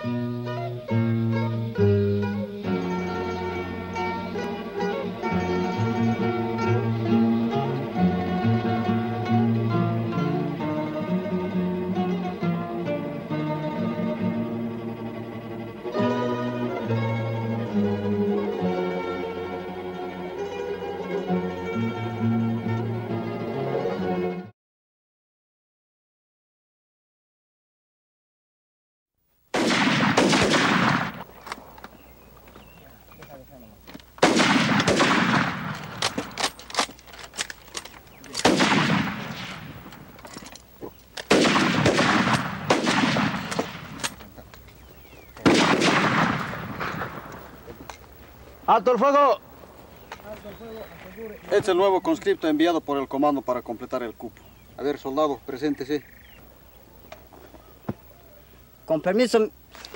¡Alto el fuego! Este es el nuevo conscripto enviado por el comando para completar el cupo. A ver, soldado, preséntese. Con permiso,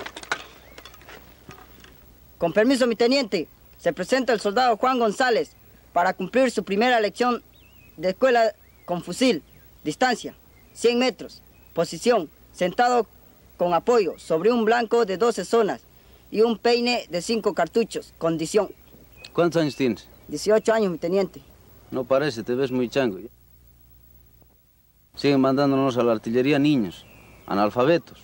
mi teniente. Se presenta el soldado Juan González para cumplir su primera lección de escuela con fusil. Distancia, 100 metros. Posición, sentado con apoyo sobre un blanco de 12 zonas y un peine de 5 cartuchos. Condición. ¿Cuántos años tienes? 18 años, mi teniente. No parece, te ves muy chango. Siguen mandándonos a la artillería niños, analfabetos.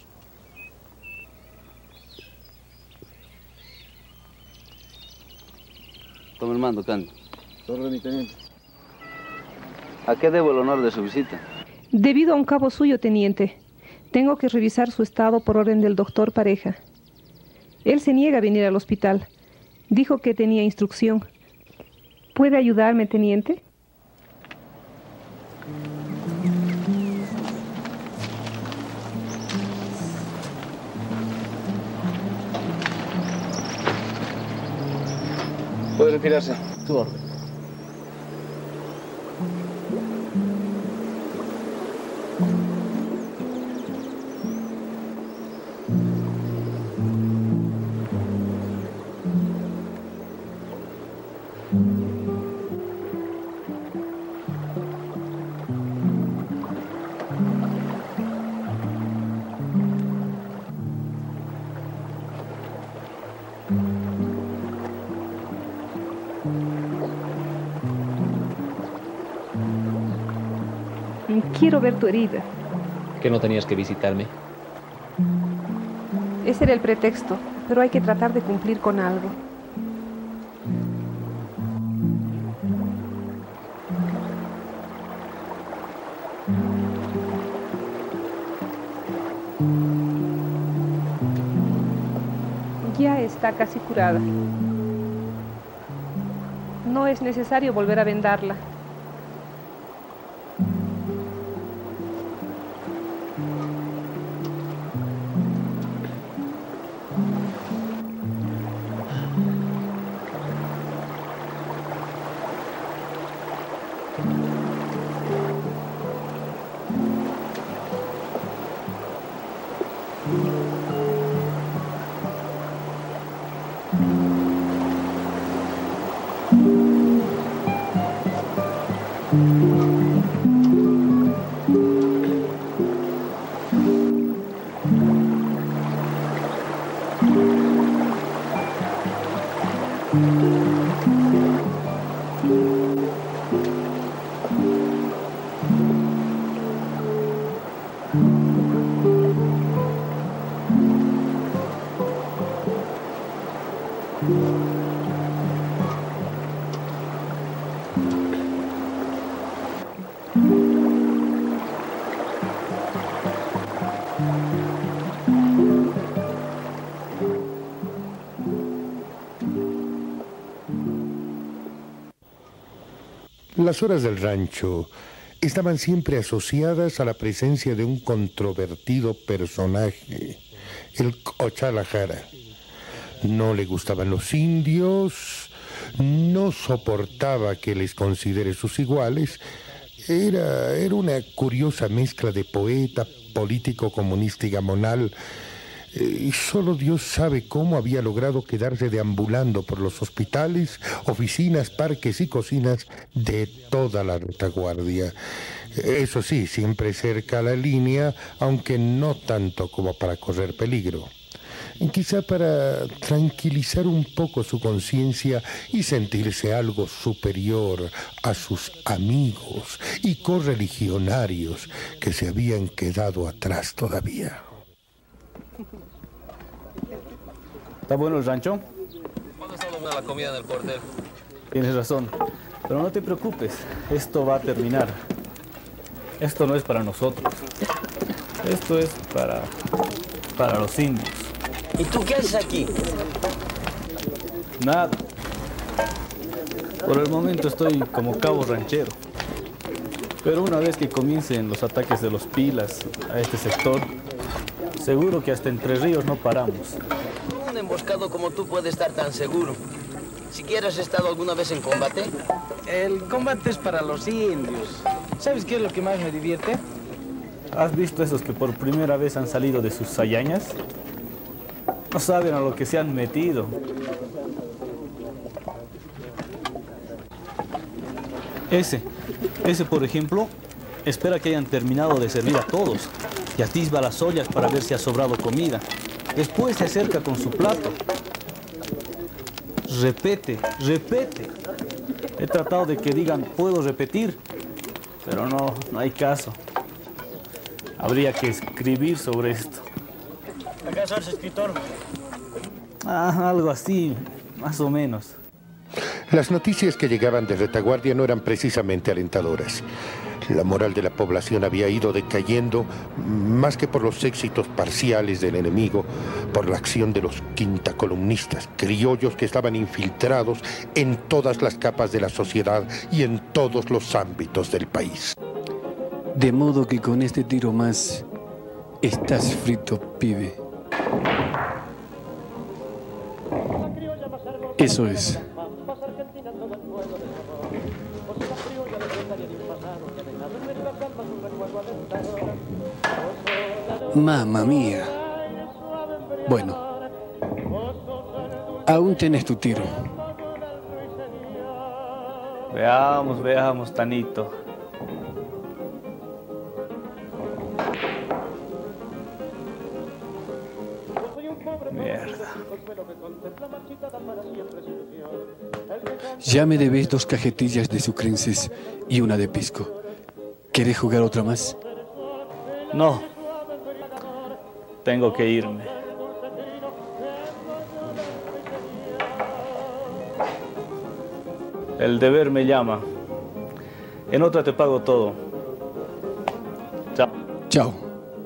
Toma el mando, Candy. Orden, mi teniente. ¿A qué debo el honor de su visita? Debido a un cabo suyo, teniente. Tengo que revisar su estado por orden del doctor Pareja. Él se niega a venir al hospital. Dijo que tenía instrucción. ¿Puede ayudarme, teniente? Puede retirarse. Tu orden. Quiero ver tu herida. ¿Que no tenías que visitarme? Ese era el pretexto, pero hay que tratar de cumplir con algo. Ya está casi curada. No es necesario volver a vendarla. Las horas del rancho estaban siempre asociadas a la presencia de un controvertido personaje, el Ochalajara. No le gustaban los indios, no soportaba que les considere sus iguales. Era una curiosa mezcla de poeta, político, comunista y gamonal. Y solo Dios sabe cómo había logrado quedarse deambulando por los hospitales, oficinas, parques y cocinas de toda la retaguardia. Eso sí, siempre cerca a la línea, aunque no tanto como para correr peligro. quizá para tranquilizar un poco su conciencia y sentirse algo superior a sus amigos y correligionarios que se habían quedado atrás todavía. ¿Está bueno el rancho? ¿Cuándo está buena la comida en el cuartel? Tienes razón, pero no te preocupes, esto va a terminar. Esto no es para nosotros, esto es para los indios. ¿Y tú qué haces aquí? Nada. Por el momento estoy como cabo ranchero. Pero una vez que comiencen los ataques de los pilas a este sector, seguro que hasta Entre Ríos no paramos. Un emboscado como tú puede estar tan seguro. ¿Siquiera has estado alguna vez en combate? El combate es para los indios. ¿Sabes qué es lo que más me divierte? ¿Has visto esos que por primera vez han salido de sus sayañas? No saben a lo que se han metido. Ese por ejemplo, espera que hayan terminado de servir a todos y atisba las ollas para ver si ha sobrado comida. Después se acerca con su plato. Repete, repete. He tratado de que digan, puedo repetir, pero no hay caso. Habría que escribir sobre esto. ¿Acaso eres escritor? Algo así, más o menos. Las noticias que llegaban de retaguardia no eran precisamente alentadoras. La moral de la población había ido decayendo más que por los éxitos parciales del enemigo, por la acción de los quintacolumnistas, criollos que estaban infiltrados en todas las capas de la sociedad y en todos los ámbitos del país. De modo que con este tiro más estás frito, pibe. Eso es. Mamma mía. Bueno, aún tienes tu tiro. Veamos, Tanito. Mierda. Ya me debes 2 cajetillas de sucrenses y una de pisco. ¿Quieres jugar otra más? No. Tengo que irme. El deber me llama. En otra te pago todo. Chao. Chao.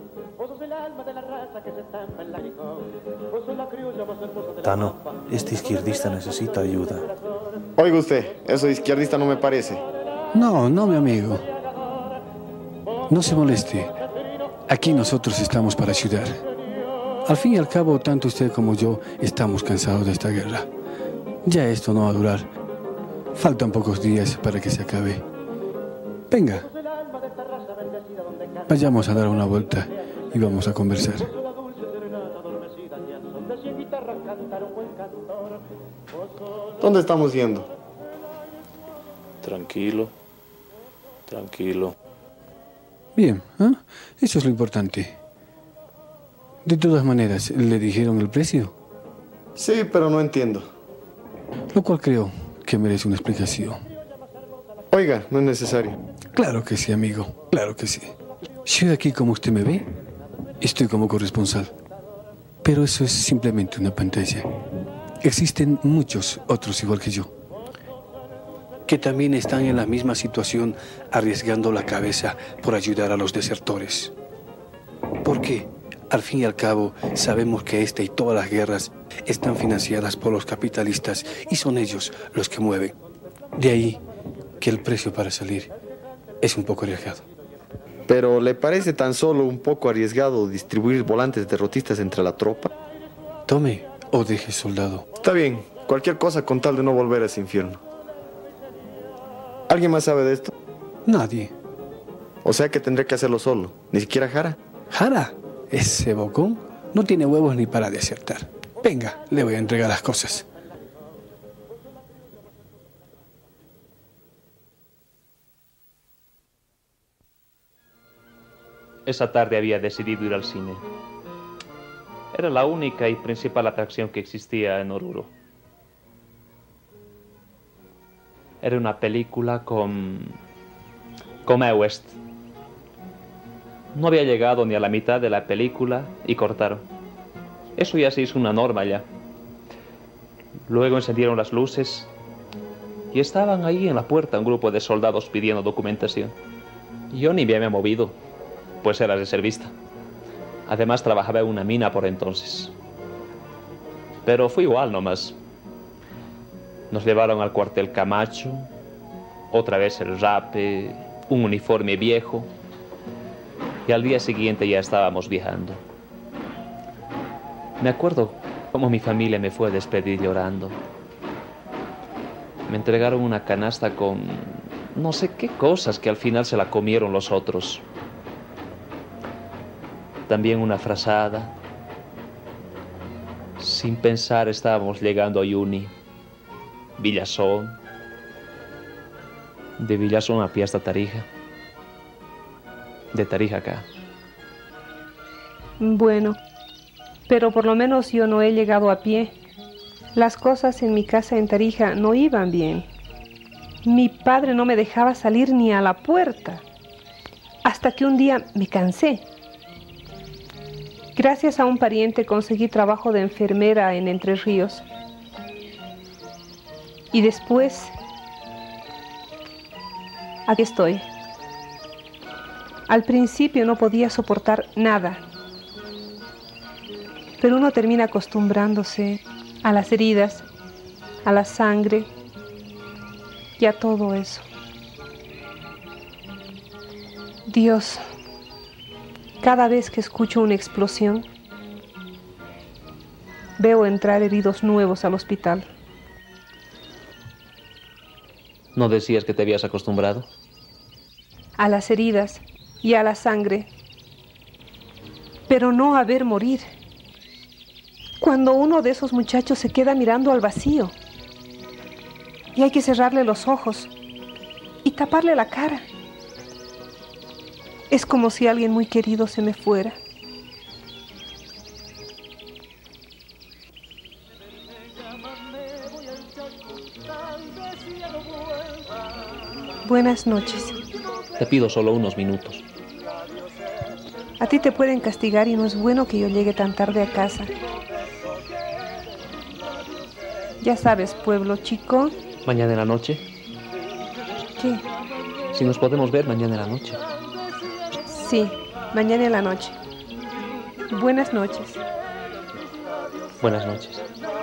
Tano, este izquierdista necesita ayuda. Oiga usted, eso izquierdista no me parece. No, mi amigo. No se moleste. Aquí nosotros estamos para ayudar. Al fin y al cabo, tanto usted como yo estamos cansados de esta guerra. Ya esto no va a durar. Faltan pocos días para que se acabe. Venga. Vayamos a dar una vuelta y vamos a conversar. ¿Dónde estamos yendo? Tranquilo, tranquilo. Bien, ¿eh? Eso es lo importante. De todas maneras, ¿le dijeron el precio? Sí, pero no entiendo. Lo cual creo que merece una explicación. Oiga, no es necesario. Claro que sí, amigo. Claro que sí. Yo aquí, como usted me ve, estoy como corresponsal. Pero eso es simplemente una pantalla. Existen muchos otros igual que yo, que también están en la misma situación, arriesgando la cabeza por ayudar a los desertores. ¿Por qué? Al fin y al cabo, sabemos que esta y todas las guerras están financiadas por los capitalistas y son ellos los que mueven. De ahí que el precio para salir es un poco arriesgado. ¿Pero le parece tan solo un poco arriesgado distribuir volantes derrotistas entre la tropa? Tome o deje, soldado. Está bien, cualquier cosa con tal de no volver a ese infierno. ¿Alguien más sabe de esto? Nadie. O sea que tendré que hacerlo solo. ¿Ni siquiera Jara? ¿Jara? Ese bocón no tiene huevos ni para desertar. Venga, le voy a entregar las cosas. Esa tarde había decidido ir al cine. Era la única y principal atracción que existía en Oruro. Era una película con Mae West. No había llegado ni a la mitad de la película y cortaron. Eso ya se hizo una norma ya. Luego encendieron las luces y estaban ahí en la puerta un grupo de soldados pidiendo documentación. Yo ni me había movido, pues era reservista. Además trabajaba en una mina por entonces. Pero fue igual nomás. Nos llevaron al cuartel Camacho, otra vez el rape, un uniforme viejo, y al día siguiente ya estábamos viajando. Me acuerdo cómo mi familia me fue a despedir llorando. Me entregaron una canasta con no sé qué cosas que al final se la comieron los otros. También una frazada. Sin pensar estábamos llegando a Uyuni, Villazón. De Villazón a pie hasta Tarija. De Tarija acá. Bueno, pero por lo menos yo no he llegado a pie. Las cosas en mi casa en Tarija no iban bien. Mi padre no me dejaba salir ni a la puerta. Hasta que un día me cansé. Gracias a un pariente conseguí trabajo de enfermera en Entre Ríos. Y después, aquí estoy. Al principio no podía soportar nada. Pero uno termina acostumbrándose a las heridas, a la sangre y a todo eso. Dios, cada vez que escucho una explosión, veo entrar heridos nuevos al hospital. ¿No decías que te habías acostumbrado? A las heridas y a la sangre, pero no a ver morir. Cuando uno de esos muchachos se queda mirando al vacío y hay que cerrarle los ojos y taparle la cara, es como si alguien muy querido se me fuera. Buenas noches. Te pido solo unos minutos. A ti te pueden castigar y no es bueno que yo llegue tan tarde a casa. Ya sabes, pueblo chico. ¿Mañana en la noche? ¿Qué? Si nos podemos ver mañana en la noche. Sí, mañana en la noche. Buenas noches. Buenas noches.